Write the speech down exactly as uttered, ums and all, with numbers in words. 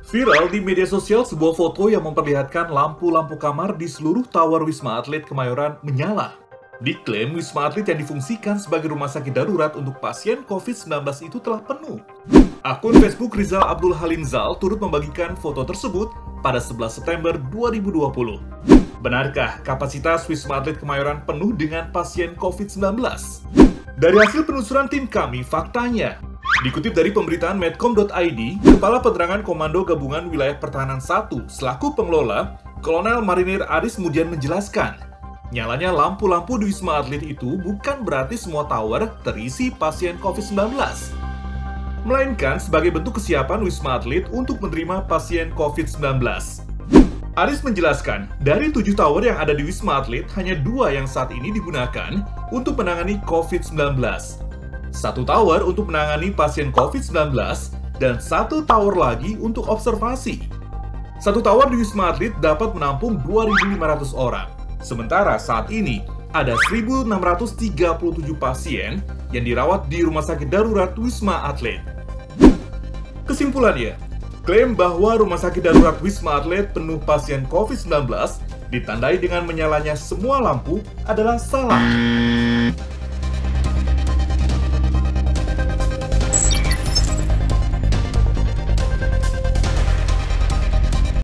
Viral di media sosial sebuah foto yang memperlihatkan lampu-lampu kamar di seluruh tower Wisma Atlet Kemayoran menyala. Diklaim Wisma Atlet yang difungsikan sebagai rumah sakit darurat untuk pasien covid sembilan belas itu telah penuh. Akun Facebook Rizal Abdul Halim Zal turut membagikan foto tersebut pada sebelas September dua ribu dua puluh. Benarkah kapasitas Wisma Atlet Kemayoran penuh dengan pasien covid sembilan belas? Dari hasil penelusuran tim kami, faktanya dikutip dari pemberitaan medcom dot i d, Kepala Penerangan Komando Gabungan Wilayah Pertahanan satu selaku pengelola, Kolonel Marinir Aris kemudian menjelaskan, nyalanya lampu-lampu di Wisma Atlet itu bukan berarti semua tower terisi pasien covid sembilan belas, melainkan sebagai bentuk kesiapan Wisma Atlet untuk menerima pasien covid sembilan belas. Aris menjelaskan, dari tujuh tower yang ada di Wisma Atlet, hanya dua yang saat ini digunakan untuk menangani covid sembilan belas. Satu tower untuk menangani pasien covid sembilan belas, dan satu tower lagi untuk observasi. Satu tower di Wisma Atlet dapat menampung dua ribu lima ratus orang. Sementara saat ini, ada seribu enam ratus tiga puluh tujuh pasien yang dirawat di Rumah Sakit Darurat Wisma Atlet. Kesimpulannya, klaim bahwa Rumah Sakit Darurat Wisma Atlet penuh pasien covid sembilan belas ditandai dengan menyalanya semua lampu adalah salah.